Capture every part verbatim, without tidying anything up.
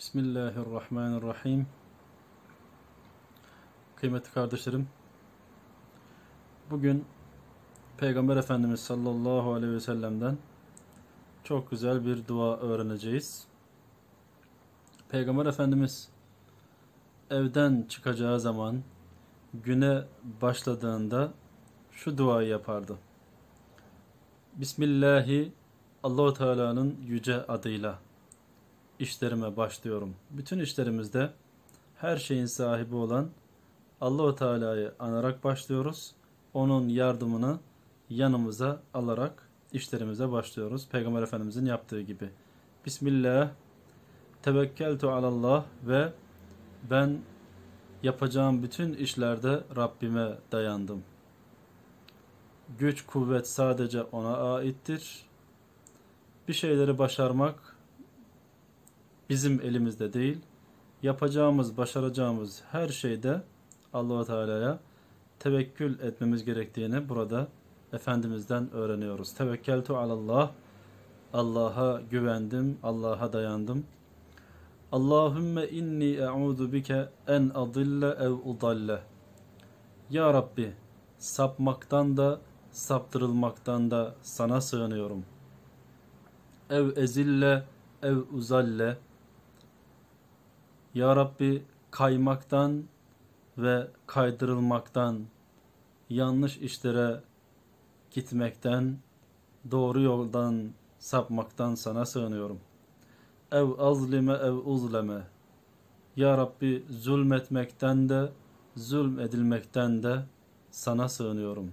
Bismillahirrahmanirrahim. Kıymetli kardeşlerim, bugün Peygamber Efendimiz sallallahu aleyhi ve sellem'den çok güzel bir dua öğreneceğiz. Peygamber Efendimiz evden çıkacağı zaman, güne başladığında şu duayı yapardı. Bismillahi, Allah-u Teala'nın yüce adıyla işlerime başlıyorum. Bütün işlerimizde her şeyin sahibi olan Allah-u Teala'yı anarak başlıyoruz. Onun yardımını yanımıza alarak işlerimize başlıyoruz. Peygamber Efendimizin yaptığı gibi. Bismillah, tevekkeltu alallah ve ben yapacağım bütün işlerde Rabbime dayandım. Güç, kuvvet sadece ona aittir. Bir şeyleri başarmak bizim elimizde değil. Yapacağımız, başaracağımız her şeyde Allah-u Teala'ya tevekkül etmemiz gerektiğini burada Efendimiz'den öğreniyoruz. Tevekkeltu alallah, Allah'a güvendim, Allah'a dayandım. Allahümme inni e'udu bike en adille ev udalle. Ya Rabbi, sapmaktan da, saptırılmaktan da sana sığınıyorum. Ev ezille, ev uzalle. Ya Rabbi, kaymaktan ve kaydırılmaktan, yanlış işlere gitmekten, doğru yoldan sapmaktan sana sığınıyorum. Ev azlime ev uzleme. Ya Rabbi, zulmetmekten de, zulm edilmekten de sana sığınıyorum.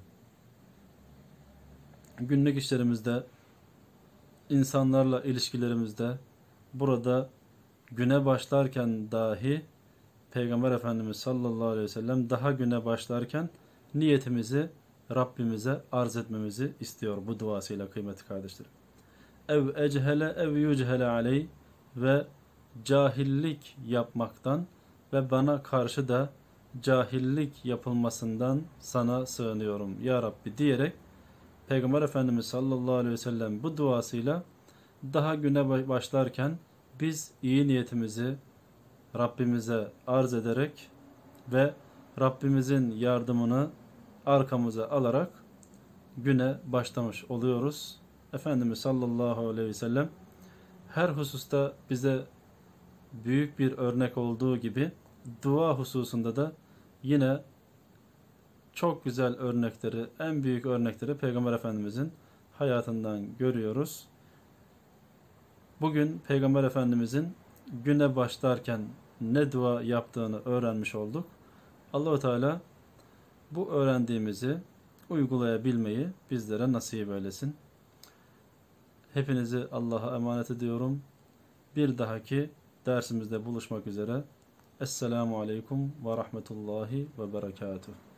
Günlük işlerimizde, insanlarla ilişkilerimizde, burada güne başlarken dahi Peygamber Efendimiz sallallahu aleyhi ve sellem daha güne başlarken niyetimizi Rabbimize arz etmemizi istiyor bu duasıyla kıymetli kardeşlerim. Ev echele ev yuchele aley, ve cahillik yapmaktan ve bana karşı da cahillik yapılmasından sana sığınıyorum ya Rabbi diyerek Peygamber Efendimiz sallallahu aleyhi ve sellem bu duasıyla daha güne başlarken biz iyi niyetimizi Rabbimize arz ederek ve Rabbimizin yardımını arkamıza alarak güne başlamış oluyoruz. Efendimiz sallallahu aleyhi ve sellem her hususta bize büyük bir örnek olduğu gibi dua hususunda da yine çok güzel örnekleri, en büyük örnekleri Peygamber Efendimizin hayatından görüyoruz. Bugün Peygamber Efendimizin güne başlarken ne dua yaptığını öğrenmiş olduk. Allah-u Teala bu öğrendiğimizi uygulayabilmeyi bizlere nasip eylesin. Hepinizi Allah'a emanet ediyorum. Bir dahaki dersimizde buluşmak üzere. Esselamu Aleyküm ve Rahmetullahi ve Berekatuhu.